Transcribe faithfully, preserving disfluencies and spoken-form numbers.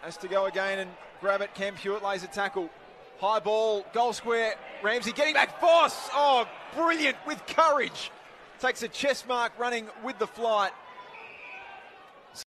has to go again and grab it. Cam Hewitt lays a tackle. High ball, goal square. Ramsey getting back. Voss, oh, brilliant with courage. Takes a chest mark running with the flight.